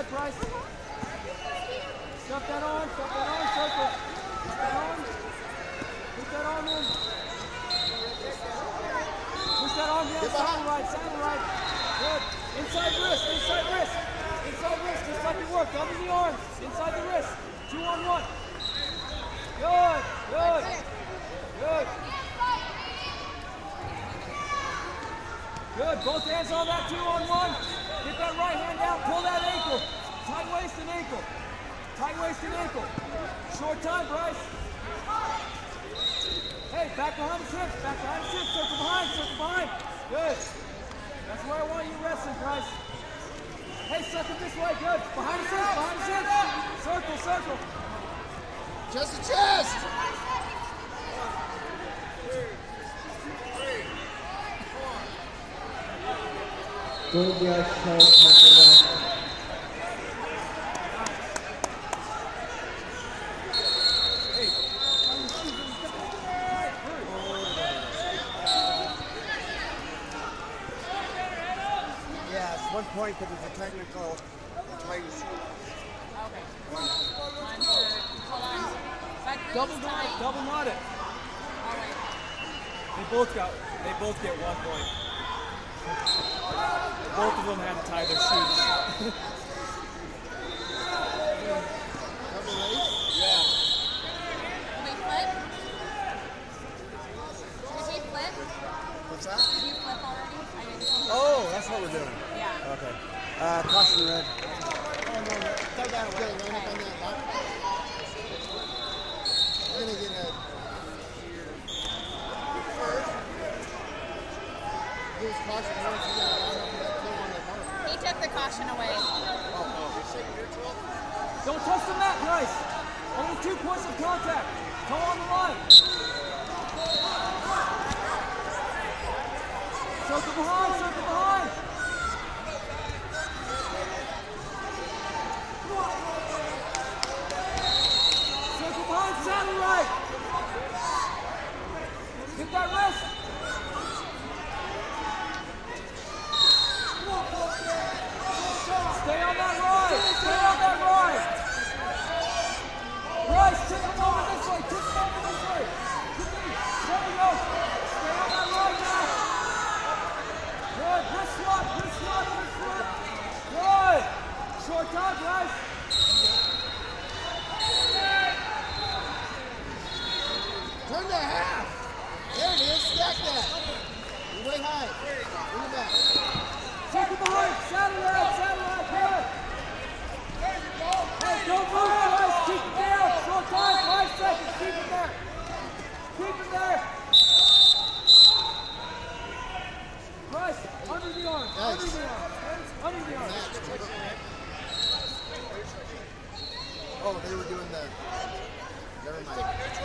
ahead, Bryce. Stuff that on, circle. Put that on. Put that on in. Push that on, yeah, saddle right. Good. Inside wrist. Inside wrist, just like you worked. Under the arms, inside the wrist. 2-on-1. Good. Good, both hands on that 2-on-1. Get that right hand down, pull that ankle. Tight waist and ankle. Short time, Bryce. Hey, back behind his hips, circle behind. Good. That's where I want you wrestling, Bryce. Hey, suck it this way, good. Behind his hips. Circle. Chest to chest. Gold Rush, Matt. Point because it's a technical place. Okay. Hold on. Double knot it. All right. They both get 1 point. Both of them had to tie their shoes. Double lace? Yeah. Wait, flip? Did we flip? What's that? Did you flip already? I didn't see. Oh, that's what we're doing. Yeah. Okay. Caution red. Oh, no. Throw that away. Line up on that lock. You're going to get a... First. Use caution red. So you got to line up on that kill on that mark. He took the caution away. Don't touch the mat, Bryce. Only 2 points of contact. Toe on the line. Circle behind. Circle behind, saddle right. Get that wrist. Stay on that ride. Bryce, tip him over this way. There we go. Stay on that ride now. Good, wrist swap. Good. Short time, Bryce. Turn to half. There it is. Stack that. You're way high. Bring it back. Circle behind. Saddle right. Good. Hey, don't move, Bryce. Keep it down. Short time. 5 seconds. Keep it there. Bryce, under the arm. Oh, they were doing the... Never mind.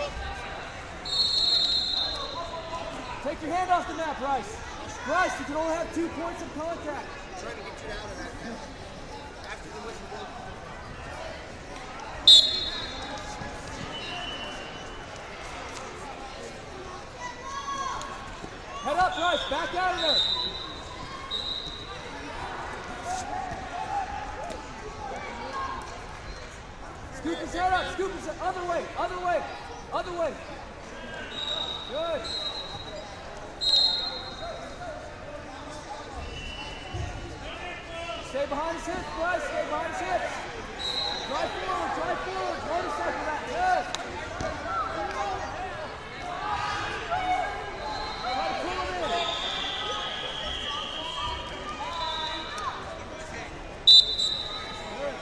Take your hand off the mat, Bryce. Bryce, you can only have 2 points of contact. I'm trying to get you out of that now. After the whistle. Head up, Bryce. Back out of there. Scoop his head up. Other way. Good. Stay behind his hips, Bryce. Drive forward. Motorcycle that. Good. Try to pull him in. Good.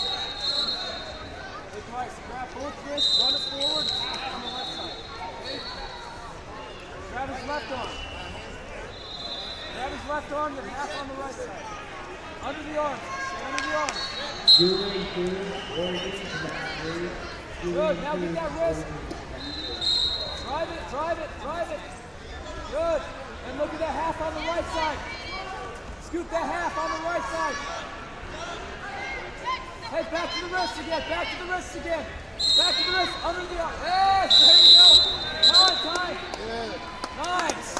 Hey, Bryce, grab both wrists, run it forward, on the left side. Okay? Grab his left arm, then half on the right side. Under the arms. Julie, Good, now get that wrist. Drive it. Good. And look at that half on the right side. Scoop that half on the right side. Hey, back to the wrist again. Under the arm. Yes, there you go. Time. Good. Nice.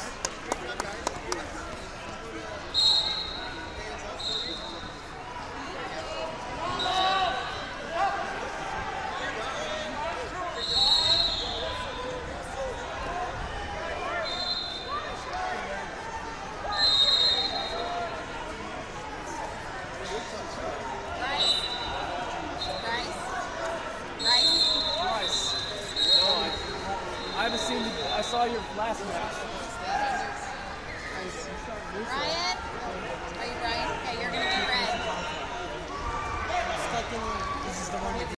I saw your last match. Ryan? Are you Ryan? Okay, you're gonna be red. This is the one.